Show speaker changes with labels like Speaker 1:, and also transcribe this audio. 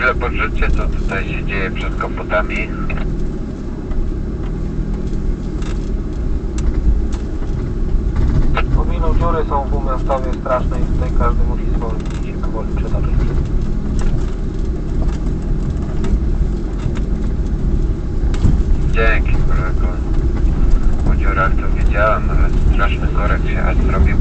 Speaker 1: chwilę podrzućcie, co tutaj się dzieje przed Kaputami.
Speaker 2: Powiną dziury są w Umiastowie straszne i tutaj każdy musi zwolnić i się powoli przetoczyć.
Speaker 1: Dzięki kolego. Po dziurach to wiedziałem, ale straszny korek się aż zrobił.